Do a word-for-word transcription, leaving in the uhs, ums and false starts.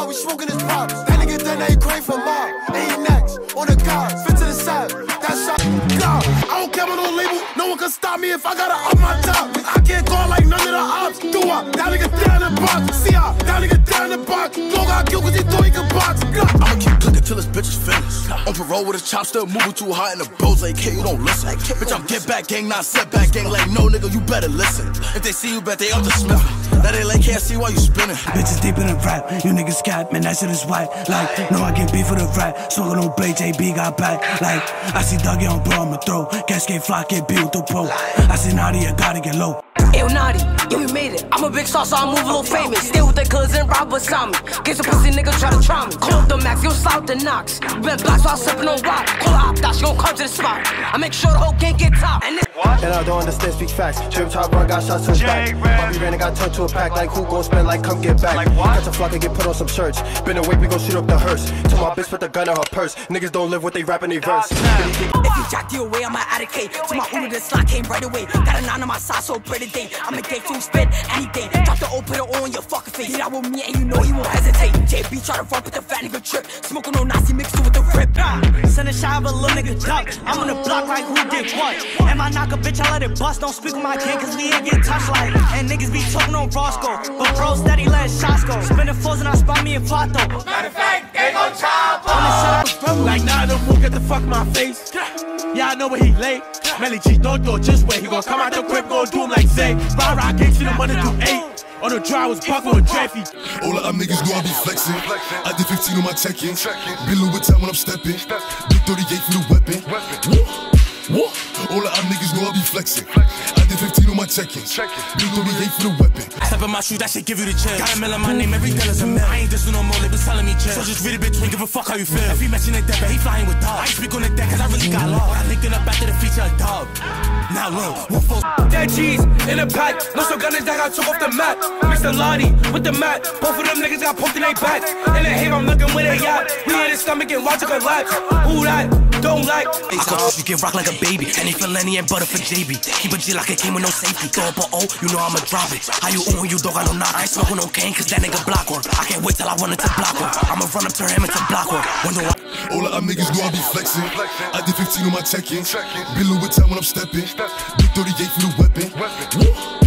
we smoking his pop. That nigga done that, he crave for mob. And he next, on the guard, fit to the side. That shot, God. I don't care about no label, no one can stop me if I gotta up my top. I can't go like none of the ops. Do up, that nigga down in the box. See how, that nigga down in the box. No got killed cause he thought he could box. God. I'ma keep cooking till this bitch is finished. On parole with his chop, still moving too hot in the bros. Like, hey, you don't listen. Bitch, I'm get back gang, not setback gang. Like, no nigga, you better listen. If they see you, bet they up to Smith. That they like can't see why you spinning. Bitches deep in the rap, you niggas cap, man, that shit is white. Like, no, I get beef for the rap. Smoking no blade, J B got back. Like, I see Dougie on bro, I'ma throw. Cascade fly, get beat with the pro. I see Nadia, gotta get low. Ew, naughty, yeah, we made it. I'm a big star, so I move a little famous. Stay with the cousin, rob beside me. Get some pussy nigga try to try me. Call up the max, you slouch the knocks. Been black, so I'm sipping on rock. Call her op, that she gon' come to the spot. I make sure the whole gang get top. And, and I don't understand, speak facts. Trip top run, got shots to his back. Bobby ran and got turned to a pack. Like, who gon' spend, like, come get back. Like, catch a flock and get put on some shirts. Been away, we gon' shoot up the hearse. Tell my bitch put the gun in her purse. Niggas don't live what they rap in they verse. If you jack you away, I'ma add a K. To my Uber, the slot came right away. Got a nine on my side, so pretty day. I'ma get food, spit anything. Drop the old, put it on your fucking face. Get out with me and you know you won't hesitate. J B try to run with the fat nigga trip. Smoking no Nazi mixed with the rip. Send a shot of a little nigga duck. I'm on the block like who did what. And I knock a bitch, I let it bust. Don't speak with my kid, cause we ain't get touched like. And niggas be talking on Roscoe. But bro steady let shots go. Spinning fours and I spot me in Pato. Matter of fact, they gon' chop on. Like, nah, don't move, get the fuck in my face. Yeah, I know where he lay. Melly G, don't do it, just wait. He gon' come out the crib, gon' do him like Zay. Rah rah, can't see the money do eight. On the drive was buckle and Jeffy. All of our niggas know I be flexing. I did fifteen on my check-in. Been low with time when I'm stepping. Big thirty-eight for the weapon. Woo, woo. All of our niggas know I be flexing. I did fifteen on my check-in. Big thirty-eight for the weapon. Step in my shoes, that shit give you the chance. Got a mill in my name, every dollar's a mill. I ain't dissing no more, they been telling me chill. So just read it, bitch, don't give a fuck how you feel. If he mention it deck, but he flying with dogs. I ain't speak on the deck, cause I really got lost. I linking up after the feature a dog. Now look, who fuck? That cheese in a pack. No so gunners that got took off the map. Mixed the Lottie with the mat. Both of them niggas got pumped in they back. In the hate, I'm looking where they at. We in his stomach and watch it collapse. Who that? Don't like. I caught you get rock like a baby. Any felony and butter for J B. Keep a G like it came with no safety. Throw up a O, you know I'ma drop it. How you own you dog, I don't knock. I ain't smoking no cane, cause that nigga block work. I can't wait till I run into block work. I'ma run up to him into block work. Window all of our niggas know I be flexing. I did fifteen on my check-in. Been low with time when I'm stepping. Big thirty-eight for the weapon. Woo.